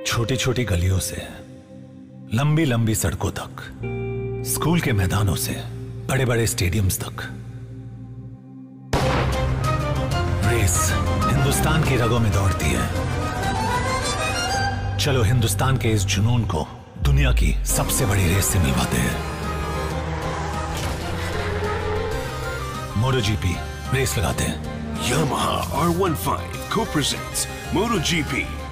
छोटी छोटी गलियों से लंबी लंबी सड़कों तक, स्कूल के मैदानों से बड़े बड़े स्टेडियम्स तक, रेस हिंदुस्तान की रगों में दौड़ती है। चलो हिंदुस्तान के इस जुनून को दुनिया की सबसे बड़ी रेस से मिलवाते हैं। MotoGP रेस लगाते हैं। Yamaha R15 co-presents MotoGP